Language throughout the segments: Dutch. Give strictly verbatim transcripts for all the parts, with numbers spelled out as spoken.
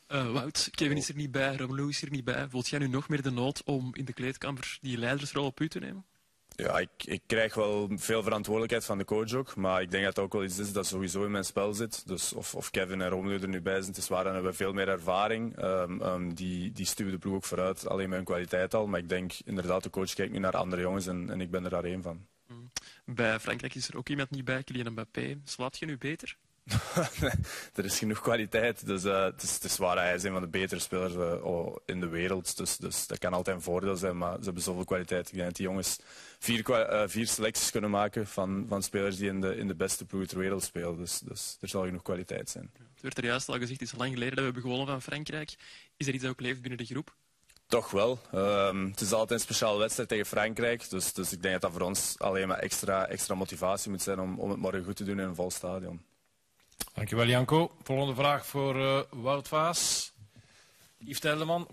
Uh, Wout, Kevin is er niet bij, Romelu is er niet bij. Voelt jij nu nog meer de nood om in de kleedkamer die leidersrol op u te nemen? Ja, ik, ik krijg wel veel verantwoordelijkheid van de coach ook, maar ik denk dat het ook wel iets is dat sowieso in mijn spel zit. Dus of, of Kevin en Romelu er nu bij zijn, het is waar, dan hebben we veel meer ervaring. Um, um, die, die stuwen de ploeg ook vooruit, alleen met hun kwaliteit al. Maar ik denk inderdaad, de coach kijkt nu naar andere jongens en, en ik ben er daar één van. Bij Frankrijk is er ook iemand niet bij, Kylian Mbappé. Slaat je nu beter? Er is genoeg kwaliteit. Dus, uh, het, is, het is waar, hij is een van de betere spelers uh, in de wereld. Dus, dus dat kan altijd een voordeel zijn, maar ze hebben zoveel kwaliteit. Ik denk dat die jongens vier, uh, vier selecties kunnen maken van, van spelers die in de, in de beste ploeg ter wereld spelen. Dus, dus er zal genoeg kwaliteit zijn. Het werd er juist al gezegd, het is lang geleden dat we hebben gewonnen van Frankrijk. Is er iets dat ook leeft binnen de groep? Toch wel. Um, het is altijd een speciale wedstrijd tegen Frankrijk. Dus, dus ik denk dat dat voor ons alleen maar extra, extra motivatie moet zijn om, om het morgen goed te doen in een vol stadion. Dankjewel, Janko. Volgende vraag voor uh, Wout Vaas. Yves Tijleman.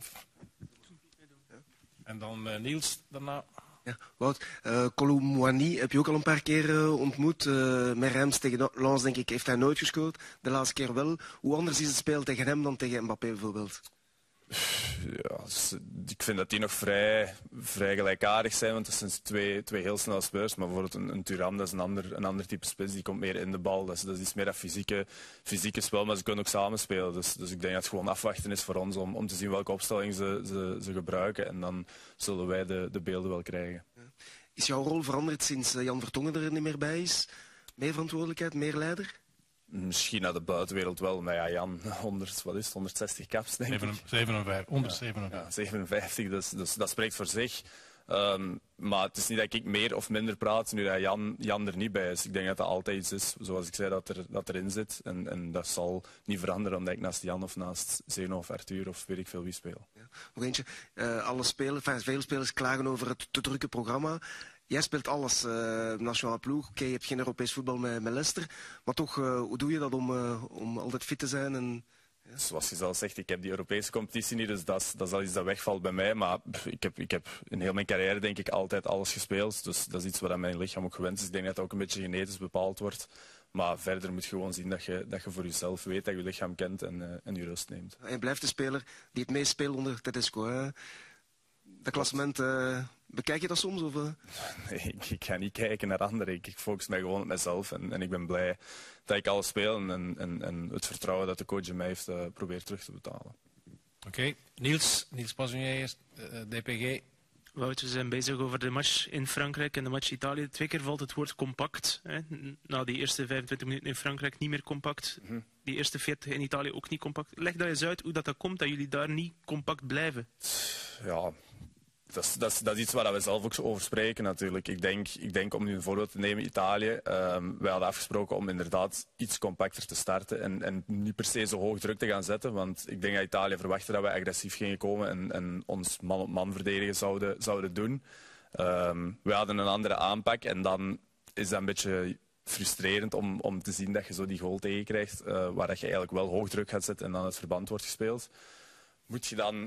En dan uh, Niels daarna. Ja, Wout, uh, Colomboigny heb je ook al een paar keer uh, ontmoet. Uh, met Reims tegen Lens, denk ik, heeft hij nooit gescoord. De laatste keer wel. Hoe anders is het spelen tegen hem dan tegen Mbappé bijvoorbeeld? Ja, ik vind dat die nog vrij, vrij gelijkaardig zijn, want het zijn twee, twee heel snelle spelers. Maar bijvoorbeeld een, een Thuram, dat is een ander, een ander type spits, die komt meer in de bal. Dat is, dat is iets meer dat fysieke, fysieke spel, maar ze kunnen ook samen spelen. Dus, dus ik denk dat het gewoon afwachten is voor ons om, om te zien welke opstelling ze, ze, ze gebruiken. En dan zullen wij de, de beelden wel krijgen. Is jouw rol veranderd sinds Jan Vertongen er niet meer bij is? Meer verantwoordelijkheid, meer leider? Misschien naar de buitenwereld wel, maar ja, Jan, honderd, wat is het, honderdzestig caps, denk ik. zevenenvijftig, honderdzevenenvijftig. Ja, ja, zevenenvijftig, dus, dus dat spreekt voor zich. Um, maar het is niet dat ik meer of minder praat nu dat Jan, Jan er niet bij is. Ik denk dat dat altijd iets is, zoals ik zei, dat, er, dat erin zit. En, en dat zal niet veranderen omdat ik naast Jan of naast Zeno of Arthur of weet ik veel wie speel. Ja. Nog eentje. Uh, alle spelers, enfin, veel spelers klagen over het te drukke programma. Jij speelt alles, uh, nationale ploeg. Oké, okay, je hebt geen Europees voetbal met, met Leicester. Maar toch, uh, hoe doe je dat om, uh, om altijd fit te zijn? En, ja. Zoals je zelf zegt, ik heb die Europese competitie niet, dus dat is, dat is al iets dat wegvalt bij mij. Maar pff, ik, heb, ik heb in heel mijn carrière denk ik altijd alles gespeeld. Dus dat is iets wat mijn lichaam ook gewend is. Ik denk dat dat ook een beetje genetisch bepaald wordt. Maar verder moet je gewoon zien dat je, dat je voor jezelf weet, dat je je lichaam kent en, uh, en je rust neemt. En je blijft de speler die het meest speelt onder Tedesco, hè? Dat klassement, uh, bekijk je dat soms? Of, uh? Nee, ik, ik ga niet kijken naar anderen. Ik, ik focus mij gewoon op mezelf. En, en ik ben blij dat ik alles speel. En, en, en het vertrouwen dat de coach in mij heeft uh, probeert terug te betalen. Oké, okay. Niels, Niels Pasunier, uh, D P G. Wout, we zijn bezig over de match in Frankrijk en de match Italië. Twee keer valt het woord compact. Hè. Na die eerste vijfentwintig minuten in Frankrijk niet meer compact. Mm-hmm. Die eerste veertig in Italië ook niet compact. Leg dat eens uit hoe dat, dat komt dat jullie daar niet compact blijven. Ja, dat is, dat is, dat is iets waar we zelf ook over spreken natuurlijk. Ik denk, ik denk om nu een voorbeeld te nemen, Italië. Um, wij hadden afgesproken om inderdaad iets compacter te starten en, en niet per se zo hoog druk te gaan zetten. Want ik denk dat Italië verwachtte dat we agressief gingen komen en, en ons man op man verdedigen zouden, zouden doen. Um, we hadden een andere aanpak en dan is dat een beetje frustrerend om, om te zien dat je zo die goal tegenkrijgt, uh, waar dat je eigenlijk wel hoog druk gaat zetten en dan het verband wordt gespeeld. Moet je dan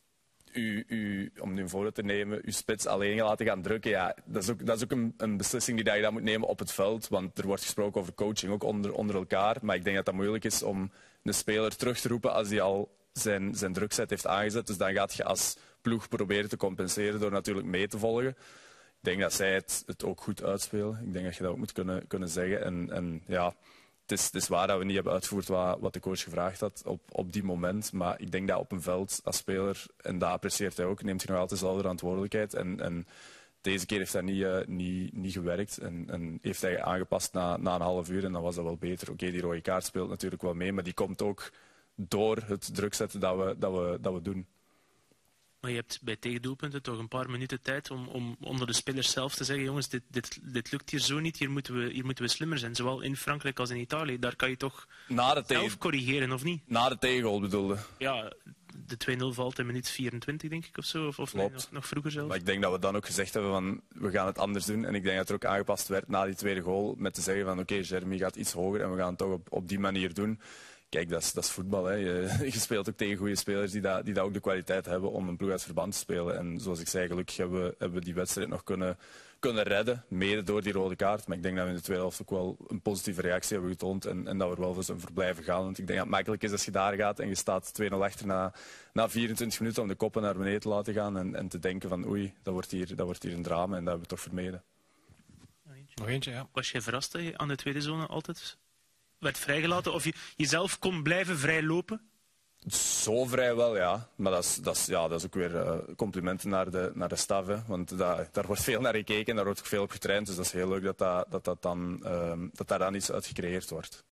U, u, om nu een voorbeeld te nemen, uw spits alleen laten gaan drukken, ja, dat is ook, dat is ook een, een beslissing die je dan moet nemen op het veld. Want er wordt gesproken over coaching, ook onder, onder elkaar. Maar ik denk dat dat moeilijk is om een speler terug te roepen als hij al zijn, zijn drukzet heeft aangezet. Dus dan gaat je als ploeg proberen te compenseren door natuurlijk mee te volgen. Ik denk dat zij het, het ook goed uitspelen. Ik denk dat je dat ook moet kunnen, kunnen zeggen. En, en ja... Het is, het is waar dat we niet hebben uitgevoerd wat, wat de coach gevraagd had op, op die moment. Maar ik denk dat op een veld als speler, en dat apprecieert hij ook, neemt hij nog altijd dezelfde verantwoordelijkheid. En, en deze keer heeft dat niet, uh, niet, niet gewerkt. En, en heeft hij aangepast na, na een half uur en dan was dat wel beter. Oké, okay, die rode kaart speelt natuurlijk wel mee, maar die komt ook door het druk zetten dat we, dat we, dat we doen. Maar je hebt bij tegendoelpunten toch een paar minuten tijd om, om onder de spelers zelf te zeggen, jongens, dit, dit, dit lukt hier zo niet, hier moeten, we, hier moeten we slimmer zijn. Zowel in Frankrijk als in Italië. Daar kan je toch na de zelf corrigeren, of niet? Na de tegengoal bedoelde. Ja, de twee nul valt in minuut vierentwintig, denk ik, of zo. Of, of nee, nog, nog vroeger zelf. Maar ik denk dat we dan ook gezegd hebben van, we gaan het anders doen. En ik denk dat er ook aangepast werd na die tweede goal met te zeggen van, oké, okay, Jeremy gaat iets hoger en we gaan het toch op, op die manier doen. kijk, dat is, dat is voetbal. Hè. Je, je speelt ook tegen goede spelers die dat, die dat ook de kwaliteit hebben om een ploeg uit verband te spelen. En zoals ik zei, gelukkig hebben we, hebben we die wedstrijd nog kunnen, kunnen redden, mede door die rode kaart. Maar ik denk dat we in de tweede helft ook wel een positieve reactie hebben getoond en, en dat we er wel voor zijn voor blijven gaan. Want ik denk dat het makkelijk is als je daar gaat en je staat twee nul achter na, na vierentwintig minuten om de koppen naar beneden te laten gaan en, en te denken van oei, dat wordt, hier, dat wordt hier een drama en dat hebben we toch vermeden. Nog eentje, ja. Was jij verrast dat je aan de tweede zone altijd werd vrijgelaten? Of je jezelf kon blijven vrijlopen? Zo vrijwel, ja. Maar dat is, dat is, ja, dat is ook weer uh, complimenten naar de, naar de staf. Hè. Want da, daar wordt veel naar gekeken en daar wordt ook veel op getraind. Dus dat is heel leuk dat, dat, dat, dat, dan, uh, dat daar dan iets uit gecreëerd wordt.